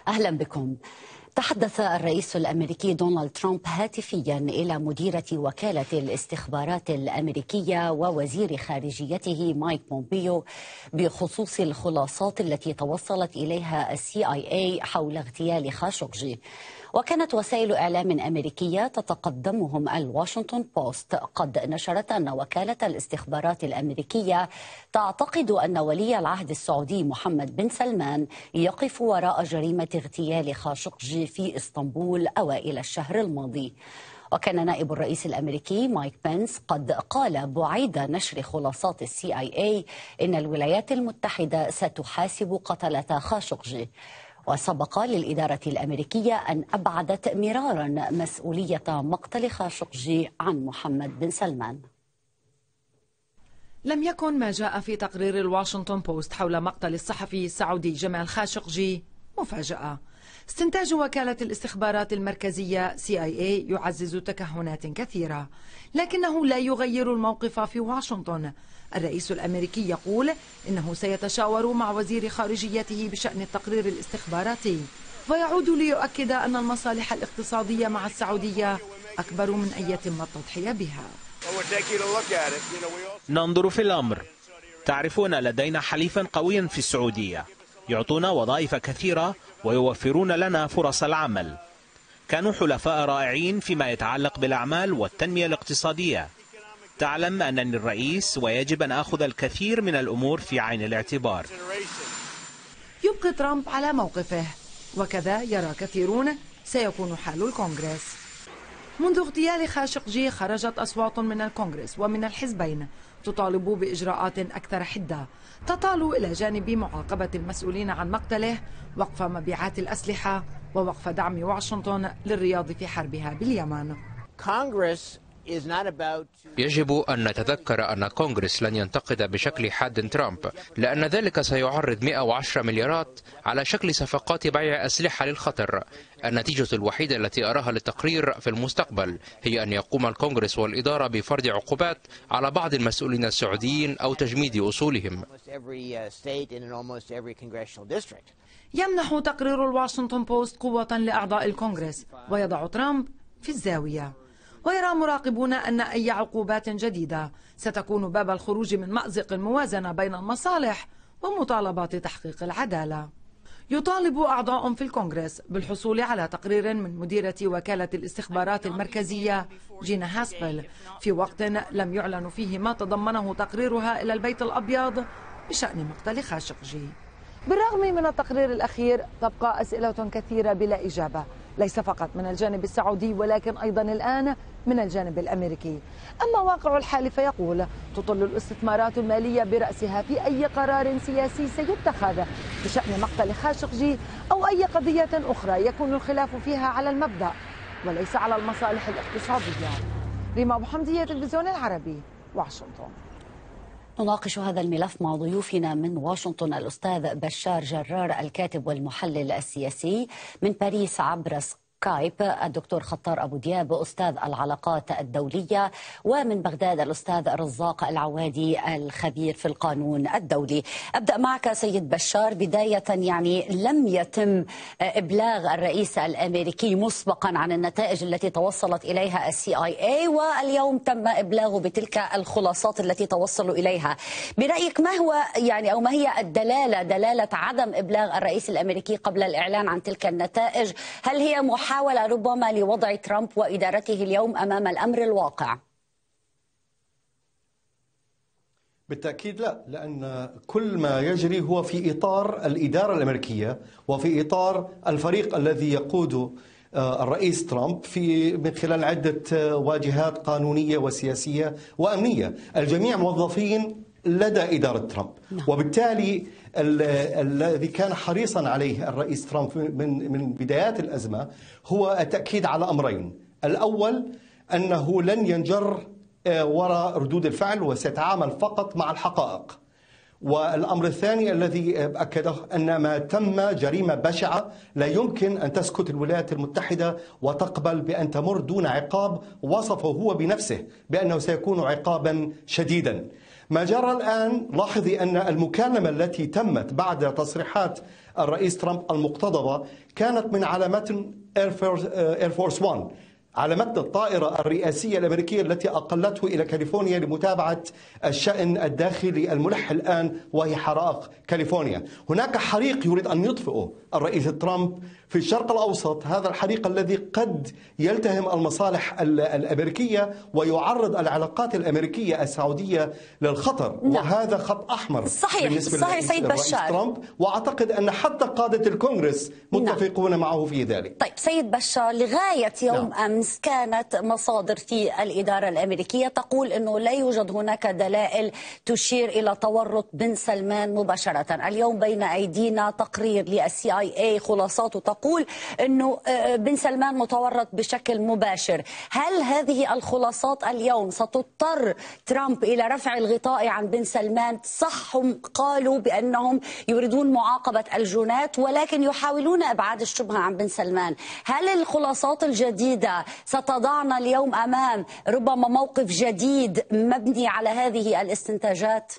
أهلا بكم. تحدث الرئيس الأمريكي دونالد ترامب هاتفيا إلى مديرة وكالة الاستخبارات الأمريكية ووزير خارجيته مايك بومبيو بخصوص الخلاصات التي توصلت إليها CIA حول اغتيال خاشقجي. وكانت وسائل إعلام أمريكية تتقدمهم الواشنطن بوست قد نشرت أن وكالة الاستخبارات الأمريكية تعتقد أن ولي العهد السعودي محمد بن سلمان يقف وراء جريمة اغتيال خاشقجي في إسطنبول أوائل الشهر الماضي. وكان نائب الرئيس الأمريكي مايك بنس قد قال بعيد نشر خلاصات CIA إن الولايات المتحدة ستحاسب قتلة خاشقجي. وسبق للإدارة الأمريكية أن أبعدت مرارا مسؤولية مقتل خاشقجي عن محمد بن سلمان. لم يكن ما جاء في تقرير الواشنطن بوست حول مقتل الصحفي السعودي جمال خاشقجي مفاجأة. استنتاج وكالة الاستخبارات المركزية CIA يعزز تكهنات كثيرة، لكنه لا يغير الموقف في واشنطن. الرئيس الأمريكي يقول إنه سيتشاور مع وزير خارجيته بشأن التقرير الاستخباراتي، ويعود ليؤكد أن المصالح الاقتصادية مع السعودية أكبر من أن يتم التضحية بها. ننظر في الأمر. تعرفون لدينا حليفا قويا في السعودية، يعطونا وظائف كثيرة ويوفرون لنا فرص العمل. كانوا حلفاء رائعين فيما يتعلق بالأعمال والتنمية الاقتصادية. تعلم أنني الرئيس ويجب أن أخذ الكثير من الأمور في عين الاعتبار. يبقي ترامب على موقفه، وكذا يرى كثيرون سيكون حال الكونغرس. منذ اغتيال خاشقجي خرجت أصوات من الكونغرس ومن الحزبين تطالب بإجراءات أكثر حدة تطال إلى جانب معاقبة المسؤولين عن مقتله، وقف مبيعات الأسلحة، ووقف دعم واشنطن للرياض في حربها باليمن. يجب أن نتذكر أن الكونغرس لن ينتقد بشكل حاد ترامب، لأن ذلك سيعرض 110 مليارات على شكل صفقات بيع أسلحة للخطر. النتيجة الوحيدة التي أراها للتقرير في المستقبل هي أن يقوم الكونغرس والإدارة بفرض عقوبات على بعض المسؤولين السعوديين أو تجميد أصولهم. يمنح تقرير الواشنطن بوست قوة لأعضاء الكونغرس ويضع ترامب في الزاوية. ويرى مراقبون أن أي عقوبات جديدة ستكون باب الخروج من مأزق الموازنة بين المصالح ومطالبات تحقيق العدالة. يطالب أعضاء في الكونغرس بالحصول على تقرير من مديرة وكالة الاستخبارات المركزية جينا هاسبل في وقت لم يعلن فيه ما تضمنه تقريرها إلى البيت الأبيض بشأن مقتل خاشقجي. بالرغم من التقرير الأخير تبقى أسئلة كثيرة بلا إجابة، ليس فقط من الجانب السعودي ولكن أيضا الآن من الجانب الأمريكي. أما واقع الحال فيقول تطل الاستثمارات المالية برأسها في أي قرار سياسي سيتخذ بشأن مقتل خاشقجي أو أي قضية أخرى يكون الخلاف فيها على المبدأ وليس على المصالح الاقتصادية. ريما أبو حمدية، التلفزيون العربي، واشنطن. نناقش هذا الملف مع ضيوفنا من واشنطن الأستاذ بشار جرار الكاتب والمحلل السياسي، من باريس عبر سكايب الدكتور خطار أبو دياب أستاذ العلاقات الدولية، ومن بغداد الأستاذ رزاق العوادي الخبير في القانون الدولي. أبدأ معك سيد بشار. بداية لم يتم إبلاغ الرئيس الأمريكي مسبقا عن النتائج التي توصلت إليها CIA، واليوم تم إبلاغه بتلك الخلاصات التي توصلوا إليها. برأيك ما هو أو ما هي دلالة عدم إبلاغ الرئيس الأمريكي قبل الإعلان عن تلك النتائج؟ هل هي محاولة ربما لوضع ترامب وإدارته اليوم أمام الأمر الواقع؟ بالتأكيد لا، لأن كل ما يجري هو في إطار الإدارة الأمريكية وفي إطار الفريق الذي يقوده الرئيس ترامب من خلال عدة واجهات قانونية وسياسية وأمنية. الجميع موظفين لدى إدارة ترامب، وبالتالي الذي كان حريصا عليه الرئيس ترامب من بدايات الأزمة هو التأكيد على أمرين. الأول أنه لن ينجر وراء ردود الفعل وسيتعامل فقط مع الحقائق. والأمر الثاني الذي أكده أن ما تم جريمة بشعة لا يمكن أن تسكت الولايات المتحدة وتقبل بأن تمر دون عقاب وصفه هو بنفسه بأنه سيكون عقابا شديدا. ما جرى الآن، لاحظي أن المكالمة التي تمت بعد تصريحات الرئيس ترامب المقتضبة كانت من علامات اير فورس 1، على متن الطائرة الرئاسية الأمريكية التي أقلته إلى كاليفورنيا لمتابعة الشأن الداخلي الملح الآن، وهي حرائق كاليفورنيا. هناك حريق يريد أن يطفئه الرئيس ترامب في الشرق الأوسط، هذا الحريق الذي قد يلتهم المصالح الأمريكية ويعرض العلاقات الأمريكية السعودية للخطر. وهذا خط أحمر بالنسبة صحيح سيد للرئيس بشار ترامب، وأعتقد أن حتى قادة الكونغرس متفقون معه في ذلك. طيب سيد بشار، لغاية يوم أمس كانت مصادر في الإدارة الأمريكية تقول أنه لا يوجد هناك دلائل تشير إلى تورط بن سلمان مباشرة. اليوم بين أيدينا تقرير للCIA خلاصاته تقول أنه بن سلمان متورط بشكل مباشر. هل هذه الخلاصات اليوم ستضطر ترامب إلى رفع الغطاء عن بن سلمان؟ صح هم قالوا بأنهم يريدون معاقبة الجنات ولكن يحاولون إبعاد الشبهة عن بن سلمان. هل الخلاصات الجديدة ستضعنا اليوم أمام ربما موقف جديد مبني على هذه الاستنتاجات؟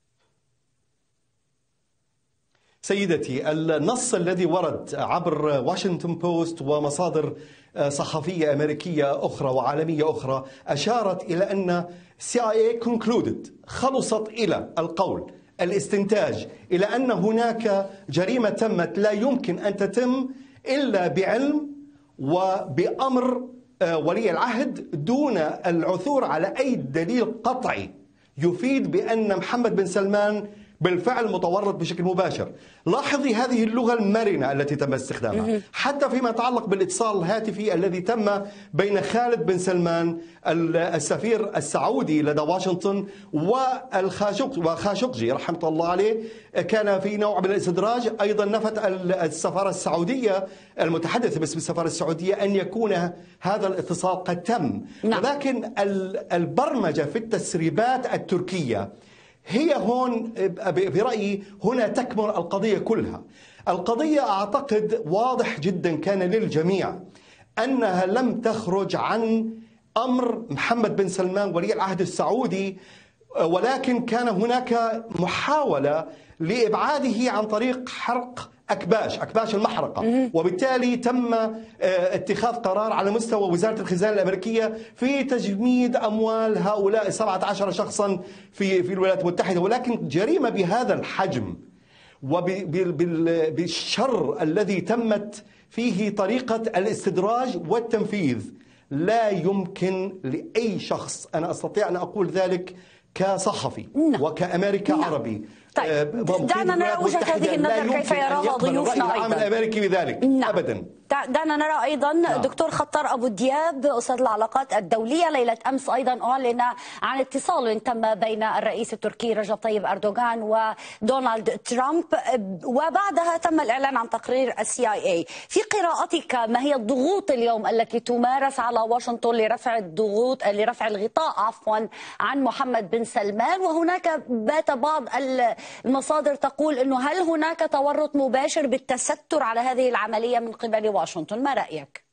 سيدتي، النص الذي ورد عبر واشنطن بوست ومصادر صحفية أمريكية أخرى وعالمية أخرى أشارت إلى أن CIA concluded، خلصت إلى القول الاستنتاج إلى أن هناك جريمة تمت لا يمكن أن تتم إلا بعلم وبأمر ولي العهد دون العثور على أي دليل قطعي يفيد بأن محمد بن سلمان بالفعل متورط بشكل مباشر. لاحظي هذه اللغة المرنة التي تم استخدامها حتى فيما يتعلق بالاتصال الهاتفي الذي تم بين خالد بن سلمان السفير السعودي لدى واشنطن وخاشقجي رحمة الله عليه. كان في نوع من الاستدراج. أيضا نفت السفارة السعودية المتحدث باسم السفارة السعودية أن يكون هذا الاتصال قد تم. ولكن البرمجة في التسريبات التركية هي هون برأيي هنا تكمن القضية كلها. القضية أعتقد واضح جدا كان للجميع أنها لم تخرج عن أمر محمد بن سلمان ولي العهد السعودي، ولكن كان هناك محاولة لإبعاده عن طريق حرق أكباش المحرقة. وبالتالي تم اتخاذ قرار على مستوى وزارة الخزانة الأمريكية في تجميد أموال هؤلاء 17 شخصا في الولايات المتحدة. ولكن جريمة بهذا الحجم وبالشر الذي تمت فيه طريقة الاستدراج والتنفيذ لا يمكن لأي شخص، أنا أستطيع أن أقول ذلك كصحفي وكأمريكا عربي. طيب دعنا نرى وجهة هذه النظر كيف يراها ضيوفنا أيضا. الأمريكي بذلك أبدا. دعنا نرى أيضا دكتور خطر أبو دياب أستاذ العلاقات الدولية. ليلة أمس أيضا أعلن عن اتصال تم بين الرئيس التركي رجب طيب أردوغان ودونالد ترامب، وبعدها تم الإعلان عن تقرير CIA. في قراءتك ما هي الضغوط اليوم التي تمارس على واشنطن لرفع الغطاء عن محمد بن سلمان؟ وهناك بات بعض المصادر تقول أنه هل هناك تورط مباشر بالتستر على هذه العملية من قبل واشنطن؟ ما رأيك؟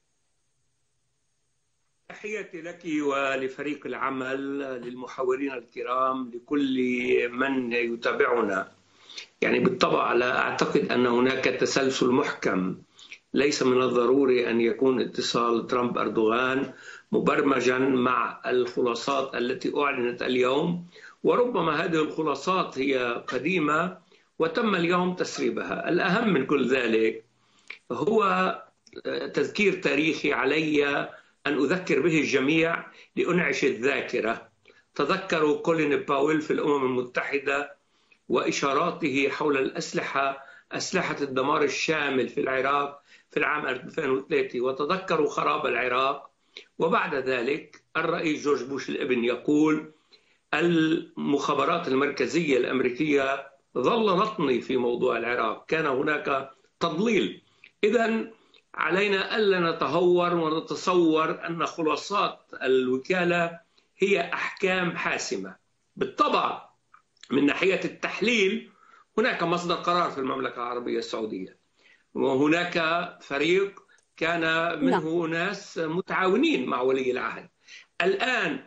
تحياتي لك ولفريق العمل، للمحاورين الكرام، لكل من يتابعنا. يعني بالطبع لا أعتقد أن هناك تسلسل محكم. ليس من الضروري أن يكون اتصال ترامب أردوغان مبرمجا مع الخلاصات التي أعلنت اليوم، وربما هذه الخلاصات هي قديمة وتم اليوم تسريبها. الأهم من كل ذلك هو تذكير تاريخي علي أن أذكر به الجميع لأنعش الذاكرة. تذكروا كولين باويل في الأمم المتحدة وإشاراته حول أسلحة الدمار الشامل في العراق في العام 2003، وتذكروا خراب العراق. وبعد ذلك الرئيس جورج بوش الابن يقول المخابرات المركزية الأمريكية ظللتني في موضوع العراق، كان هناك تضليل. إذن علينا ألا نتهور ونتصور أن خلاصات الوكالة هي أحكام حاسمة. بالطبع من ناحية التحليل هناك مصدر قرار في المملكة العربية السعودية، وهناك فريق كان منه ناس متعاونين مع ولي العهد. الآن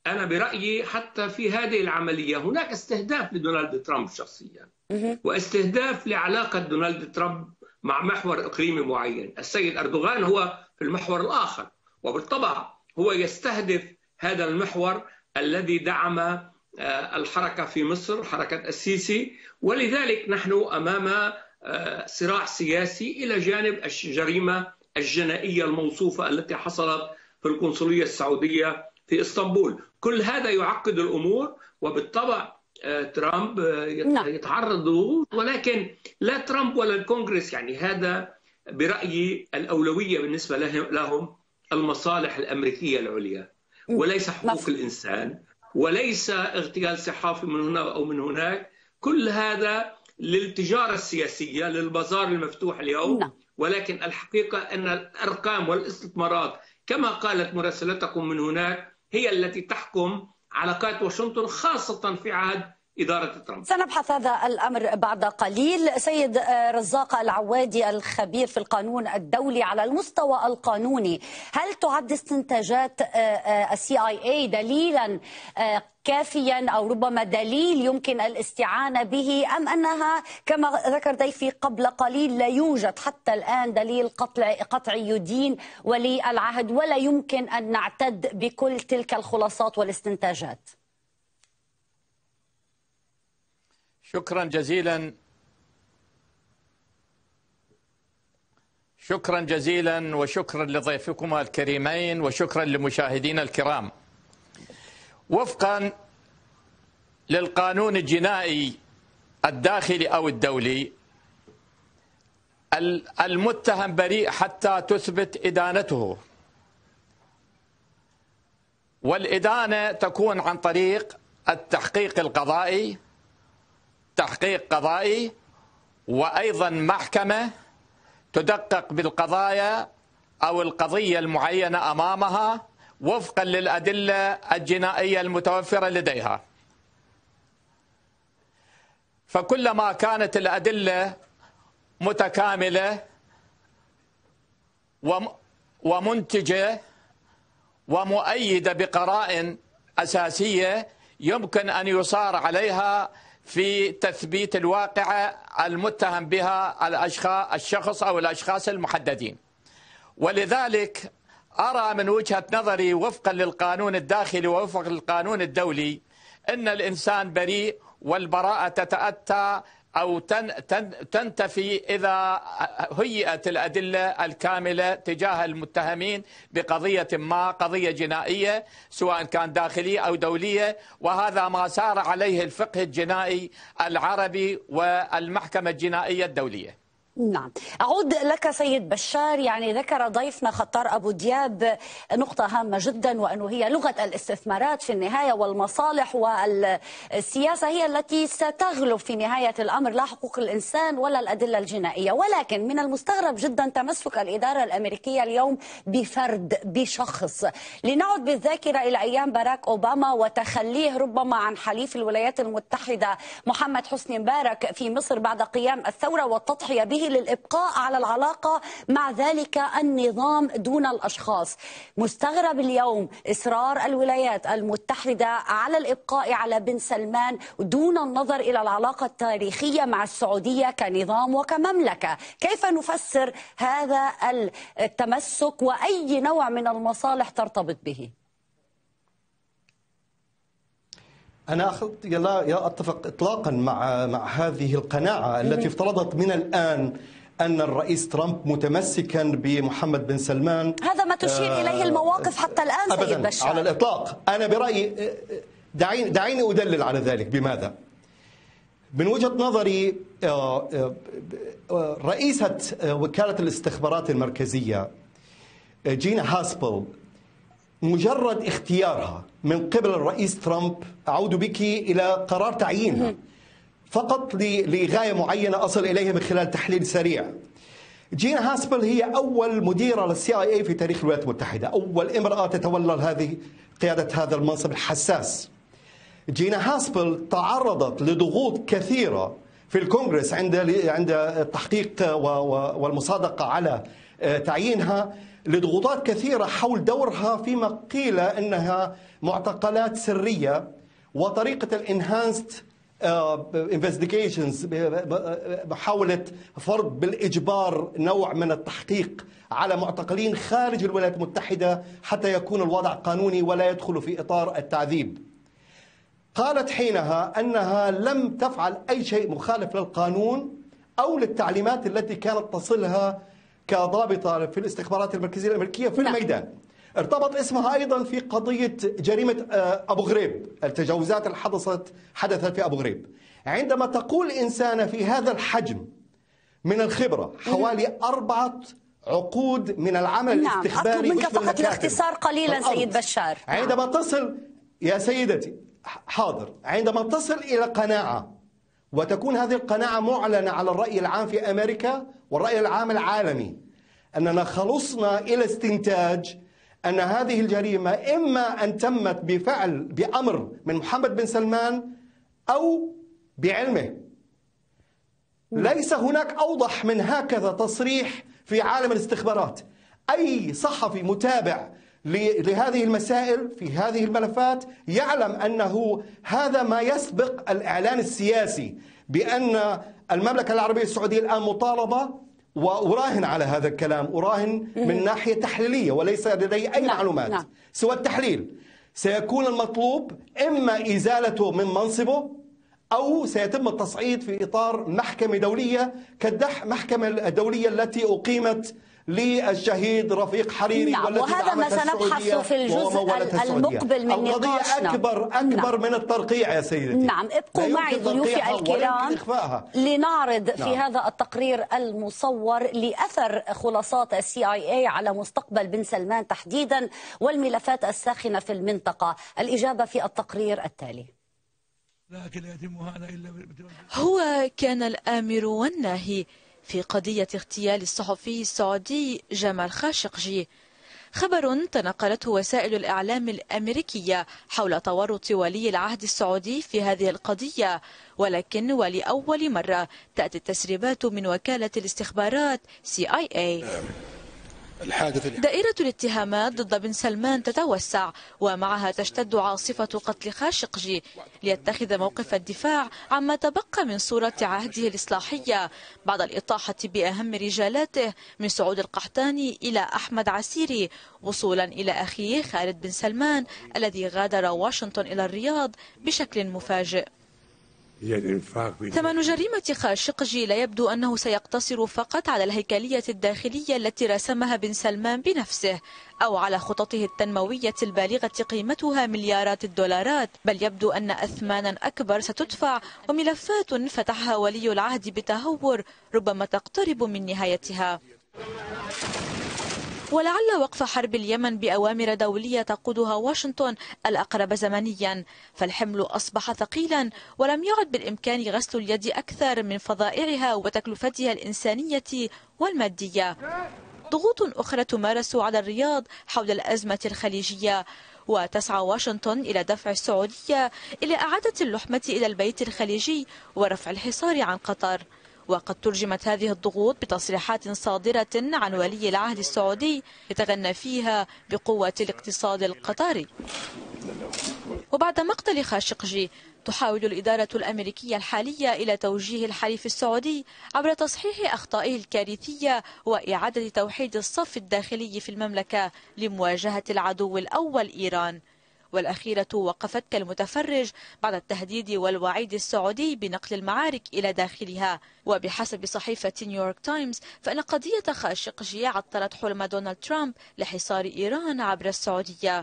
أنا برأيي حتى في هذه العملية هناك استهداف لدونالد ترامب شخصيا، واستهداف لعلاقة دونالد ترامب مع محور إقليمي معين. السيد أردوغان هو في المحور الآخر، وبالطبع هو يستهدف هذا المحور الذي دعم الحركة في مصر، حركة السيسي. ولذلك نحن أمام صراع سياسي إلى جانب الجريمة الجنائية الموصوفة التي حصلت في القنصلية السعودية في اسطنبول. كل هذا يعقد الأمور، وبالطبع ترامب يتعرض لضغوط، ولكن لا ترامب ولا الكونغرس، يعني هذا برأيي الأولوية بالنسبة لهم المصالح الأمريكية العليا، وليس حقوق الإنسان، وليس اغتيال صحافي من هنا أو من هناك. كل هذا للتجارة السياسية، للبازار المفتوح اليوم. ولكن الحقيقة أن الأرقام والاستثمارات كما قالت مراسلتكم من هناك هي التي تحكم علاقات واشنطن، خاصة في عهد إدارة ترامب. سنبحث هذا الأمر بعد قليل. سيد رزاق العوادي الخبير في القانون الدولي، على المستوى القانوني هل تعد استنتاجات CIA دليلا كافيا أو ربما دليل يمكن الاستعانة به، أم أنها كما ذكر ضيفي قبل قليل لا يوجد حتى الآن دليل قطعي يدين ولي العهد ولا يمكن أن نعتد بكل تلك الخلاصات والاستنتاجات؟ شكرا جزيلا. شكرا جزيلا وشكرا لضيفكما الكريمين وشكرا لمشاهدينا الكرام. وفقا للقانون الجنائي الداخلي أو الدولي، المتهم بريء حتى تثبت إدانته، والإدانة تكون عن طريق التحقيق القضائي، تحقيق قضائي، وأيضا محكمة تدقق بالقضايا أو القضية المعينة أمامها وفقا للأدلة الجنائية المتوفرة لديها. فكلما كانت الأدلة متكاملة ومنتجة ومؤيدة بقرائن أساسية يمكن أن يصار عليها في تثبيت الواقعة المتهم بها الشخص أو الأشخاص المحددين. ولذلك أرى من وجهة نظري وفقا للقانون الداخلي ووفقا للقانون الدولي أن الإنسان بريء، والبراءة تتأتى أو تنتفي إذا هيئت الأدلة الكاملة تجاه المتهمين بقضية ما، قضية جنائية سواء كان داخلية أو دولية، وهذا ما سار عليه الفقه الجنائي العربي والمحكمة الجنائية الدولية. نعم، أعود لك سيد بشار. يعني ذكر ضيفنا خطار أبو دياب نقطة هامة جدا، وأنه هي لغة الاستثمارات في النهاية والمصالح والسياسة هي التي ستغلب في نهاية الأمر، لا حقوق الإنسان ولا الأدلة الجنائية. ولكن من المستغرب جدا تمسك الإدارة الأمريكية اليوم بفرد، بشخص. لنعد بالذاكرة إلى أيام باراك أوباما وتخليه ربما عن حليف الولايات المتحدة محمد حسني مبارك في مصر بعد قيام الثورة والتضحية به للإبقاء على العلاقة مع ذلك النظام دون الأشخاص. مستغرب اليوم إصرار الولايات المتحدة على الإبقاء على بن سلمان دون النظر إلى العلاقة التاريخية مع السعودية كنظام وكمملكة. كيف نفسر هذا التمسك وأي نوع من المصالح ترتبط به؟ أنا لا أتفق إطلاقا مع هذه القناعة التي افترضت من الآن أن الرئيس ترامب متمسكا بمحمد بن سلمان. هذا ما تشير إليه المواقف حتى الآن أبداً سيد بشار. على الإطلاق. أنا برأيي دعيني أدلل على ذلك بماذا؟ من وجهة نظري رئيسة وكالة الاستخبارات المركزية جينا هاسبل مجرد اختيارها من قبل الرئيس ترامب، أعود بك إلى قرار تعيينها فقط لغاية معينة أصل إليها من خلال تحليل سريع. جينا هاسبل هي أول مديرة للCIA في تاريخ الولايات المتحدة، أول امرأة تتولى قيادة هذا المنصب الحساس. جينا هاسبل تعرضت لضغوط كثيرة في الكونغرس عند التحقيق والمصادقة على تعيينها لضغوطات كثيرة حول دورها فيما قيل أنها معتقلات سرية وطريقة الانهانست انفستيجيشنز، محاولة فرض بالإجبار نوع من التحقيق على معتقلين خارج الولايات المتحدة حتى يكون الوضع قانوني ولا يدخل في إطار التعذيب. قالت حينها أنها لم تفعل أي شيء مخالف للقانون أو للتعليمات التي كانت تصلها كضابطة في الاستخبارات المركزية الأمريكية في الميدان. ارتبط اسمها أيضا في قضية جريمة أبو غريب، التجاوزات اللي حدثت في أبو غريب. عندما تقول إنسانة في هذا الحجم من الخبرة، حوالي 4 عقود من العمل الاستخباري، أطلب منك فقط الاختصار قليلا سيد بشار. عندما تصل يا سيدتي، حاضر، عندما تصل إلى قناعة وتكون هذه القناعة معلنة على الرأي العام في أمريكا والرأي العام العالمي أننا خلصنا إلى استنتاج أن هذه الجريمة إما أن تمت بأمر من محمد بن سلمان أو بعلمه. ليس هناك أوضح من هكذا تصريح في عالم الاستخبارات. أي صحفي متابع لهذه المسائل في هذه الملفات يعلم أنه هذا ما يسبق الإعلان السياسي بأن المملكة العربية السعودية الآن مطالبة، وأراهن على هذا الكلام، أراهن من ناحية تحليلية وليس لدي أي معلومات سوى التحليل. سيكون المطلوب إما إزالته من منصبه أو سيتم التصعيد في إطار محكمة دولية كالمحكمة الدولية التي أقيمت للشهيد رفيق حريري. وهذا ما سنبحث في الجزء المقبل من نقاشنا. أكبر من الترقيع يا سيدتي. ابقوا معي ضيوفي الكرام لنعرض في هذا التقرير المصور لأثر خلاصات CIA على مستقبل بن سلمان تحديدا والملفات الساخنة في المنطقة. الإجابة في التقرير التالي. هو كان الآمر والناهي في قضية اغتيال الصحفي السعودي جمال خاشقجي. خبر تناقلته وسائل الإعلام الأمريكية حول تورط ولي العهد السعودي في هذه القضية، ولكن ولأول مرة تأتي التسريبات من وكالة الاستخبارات CIA. دائرة الاتهامات ضد بن سلمان تتوسع ومعها تشتد عاصفة قتل خاشقجي ليتخذ موقف الدفاع عما تبقى من صورة عهده الإصلاحية بعد الإطاحة بأهم رجالاته من سعود القحطاني إلى أحمد عسيري وصولا إلى أخيه خالد بن سلمان الذي غادر واشنطن إلى الرياض بشكل مفاجئ. ثمن جريمة خاشقجي لا يبدو أنه سيقتصر فقط على الهيكلية الداخلية التي رسمها بن سلمان بنفسه أو على خططه التنموية البالغة قيمتها مليارات الدولارات، بل يبدو أن أثمانا أكبر ستدفع وملفات فتحها ولي العهد بتهور ربما تقترب من نهايتها. ولعل وقف حرب اليمن بأوامر دولية تقودها واشنطن الأقرب زمنيا، فالحمل أصبح ثقيلا ولم يعد بالإمكان غسل اليد أكثر من فظائعها وتكلفتها الإنسانية والمادية. ضغوط أخرى تمارس على الرياض حول الأزمة الخليجية، وتسعى واشنطن إلى دفع السعودية إلى إعادة اللحمة إلى البيت الخليجي ورفع الحصار عن قطر. وقد ترجمت هذه الضغوط بتصريحات صادرة عن ولي العهد السعودي يتغنى فيها بقوة الاقتصاد القطري. وبعد مقتل خاشقجي تحاول الإدارة الأمريكية الحالية إلى توجيه الحليف السعودي عبر تصحيح أخطائه الكارثية وإعادة توحيد الصف الداخلي في المملكة لمواجهة العدو الأول إيران. والأخيرة وقفت كالمتفرج بعد التهديد والوعيد السعودي بنقل المعارك إلى داخلها. وبحسب صحيفة نيويورك تايمز فإن قضية خاشقجي عطلت حلم دونالد ترامب لحصار إيران عبر السعودية.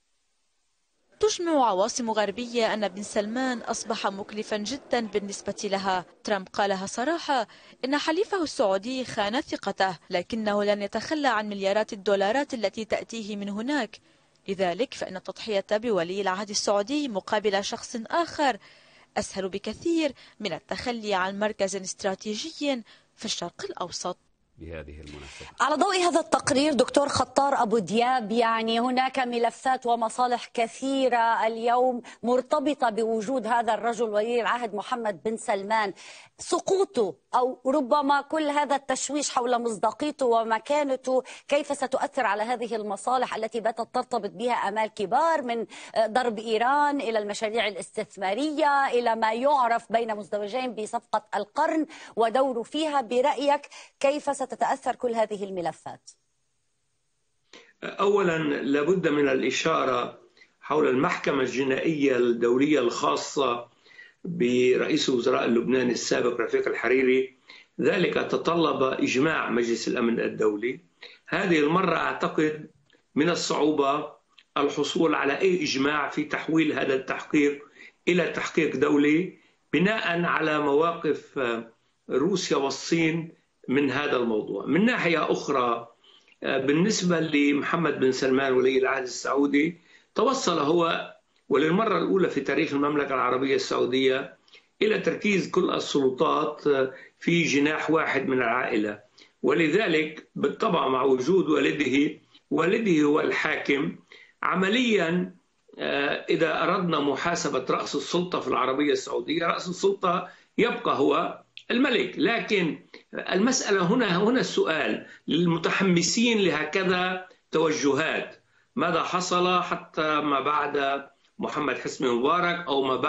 تجمع عواصم غربية أن بن سلمان أصبح مكلفا جدا بالنسبة لها. ترامب قالها صراحة إن حليفه السعودي خان ثقته، لكنه لن يتخلى عن مليارات الدولارات التي تأتيه من هناك. لذلك فإن التضحية بولي العهد السعودي مقابل شخص آخر أسهل بكثير من التخلي عن مركز استراتيجي في الشرق الأوسط. بهذه المناسبة. على ضوء هذا التقرير دكتور خطار أبو دياب، يعني هناك ملفات ومصالح كثيرة اليوم مرتبطة بوجود هذا الرجل ولي العهد محمد بن سلمان. سقوطه أو ربما كل هذا التشويش حول مصداقيته ومكانته كيف ستؤثر على هذه المصالح التي باتت ترتبط بها آمال كبار، من ضرب إيران إلى المشاريع الاستثمارية إلى ما يعرف بين مزدوجين بصفقة القرن ودوره فيها. برأيك كيف ستتأثر كل هذه الملفات؟ أولا لابد من الإشارة حول المحكمة الجنائية الدولية الخاصة برئيس وزراء لبنان السابق رفيق الحريري. ذلك تطلب إجماع مجلس الأمن الدولي. هذه المرة أعتقد من الصعوبة الحصول على أي إجماع في تحويل هذا التحقيق إلى تحقيق دولي بناء على مواقف روسيا والصين من هذا الموضوع. من ناحية أخرى، بالنسبة لمحمد بن سلمان ولي العهد السعودي، توصل هو وللمرة الأولى في تاريخ المملكة العربية السعودية إلى تركيز كل السلطات في جناح واحد من العائلة، ولذلك بالطبع مع وجود والده هو الحاكم. عمليا إذا أردنا محاسبة رأس السلطة في العربية السعودية، رأس السلطة يبقى هو الملك. لكن المسألة هنا السؤال للمتحمسين لهكذا توجهات: ماذا حصل حتى ما بعد محمد حسني مبارك، أو ما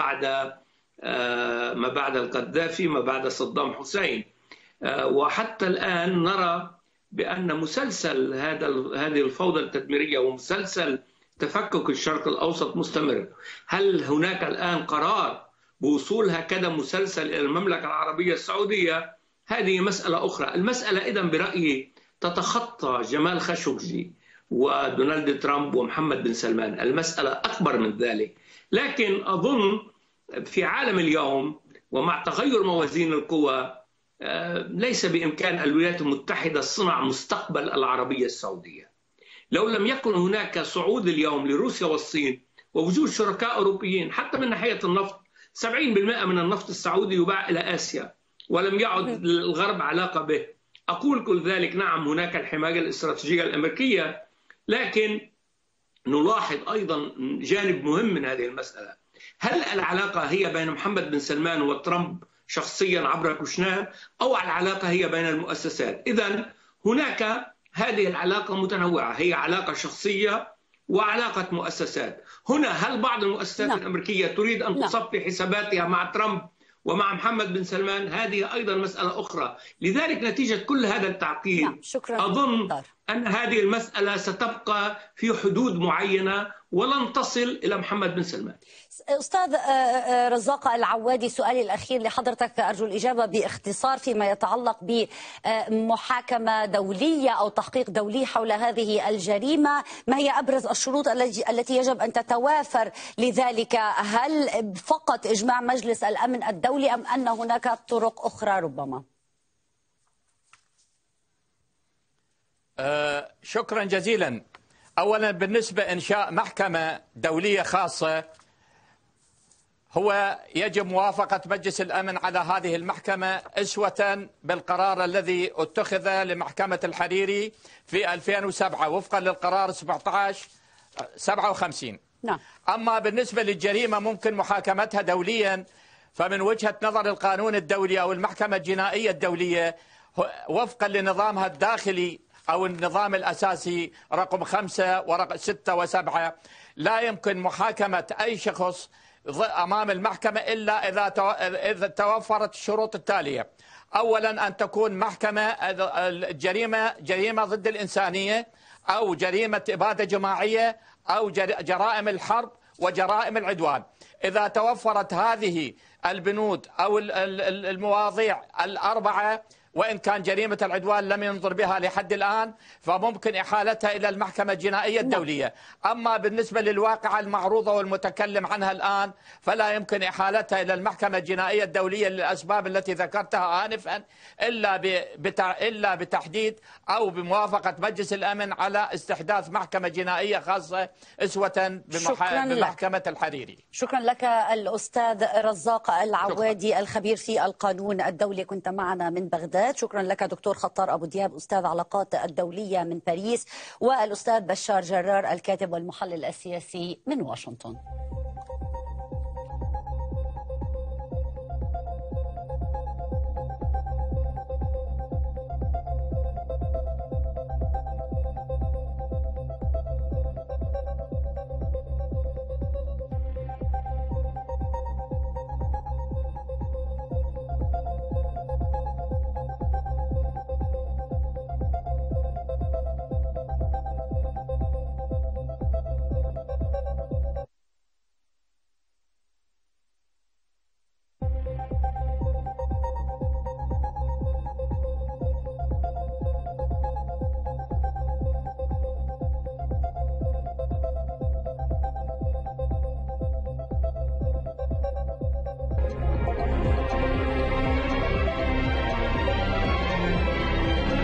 بعد القذافي، ما بعد صدام حسين؟ وحتى الآن نرى بأن مسلسل هذه الفوضى التدميرية ومسلسل تفكك الشرق الأوسط مستمر. هل هناك الآن قرار بوصول هكذا مسلسل إلى المملكة العربية السعودية؟ هذه مسألة أخرى. المسألة إذن برأيي تتخطى جمال خاشقجي ودونالد ترامب ومحمد بن سلمان. المسألة أكبر من ذلك. لكن أظن في عالم اليوم ومع تغير موازين القوى ليس بإمكان الولايات المتحدة صنع مستقبل العربية السعودية. لو لم يكن هناك صعود اليوم لروسيا والصين ووجود شركاء أوروبيين، حتى من ناحية النفط 70% من النفط السعودي يباع إلى آسيا ولم يعد الغرب علاقة به. أقول كل ذلك نعم هناك الحماية الاستراتيجية الأمريكية، لكن نلاحظ أيضا جانب مهم من هذه المسألة. هل العلاقة هي بين محمد بن سلمان وترامب شخصيا عبر كوشنر، أو العلاقة هي بين المؤسسات؟ إذن هناك هذه العلاقة متنوعة، هي علاقة شخصية وعلاقة مؤسسات. هنا هل بعض المؤسسات الأمريكية تريد أن تصفي حساباتها مع ترامب ومع محمد بن سلمان؟ هذه أيضا مسألة أخرى. لذلك نتيجة كل هذا التعقيد أظن أن هذه المسألة ستبقى في حدود معينة ولن تصل إلى محمد بن سلمان. أستاذ رزاق العوادي، سؤالي الأخير لحضرتك أرجو الإجابة باختصار فيما يتعلق بمحاكمة دولية أو تحقيق دولي حول هذه الجريمة. ما هي أبرز الشروط التي يجب أن تتوافر لذلك؟ هل فقط إجماع مجلس الأمن الدولي أم أن هناك طرق أخرى ربما؟ شكرا جزيلا. أولا بالنسبة إنشاء محكمة دولية خاصة، هو يجب موافقة مجلس الأمن على هذه المحكمة أسوة بالقرار الذي اتخذ لمحكمة الحريري في 2007 وفقا للقرار 1757. أما بالنسبة للجريمة ممكن محاكمتها دوليا، فمن وجهة نظر القانون الدولي أو المحكمة الجنائية الدولية وفقا لنظامها الداخلي أو النظام الأساسي رقم 5 ورقم 6 و7، لا يمكن محاكمة أي شخص أمام المحكمة إلا إذا توفرت الشروط التالية. أولا أن تكون محكمة جريمة ضد الإنسانية أو جريمة إبادة جماعية أو جرائم الحرب وجرائم العدوان. إذا توفرت هذه البنود أو المواضيع الأربعة، وإن كان جريمة العدوان لم ينظر بها لحد الآن، فممكن إحالتها إلى المحكمة الجنائية الدولية. أما بالنسبة للواقعة المعروضة والمتكلم عنها الآن، فلا يمكن إحالتها إلى المحكمة الجنائية الدولية للأسباب التي ذكرتها آنفا، إلا بتحديد أو بموافقة مجلس الأمن على استحداث محكمة جنائية خاصة أسوة بمحكمة الحريري. شكرا لك الأستاذ رزاق العوادي الخبير في القانون الدولي، كنت معنا من بغداد. المساعدات. شكرا لك دكتور خطار أبو دياب أستاذ علاقات الدولية من باريس، والأستاذ بشار جرار الكاتب والمحلل السياسي من واشنطن.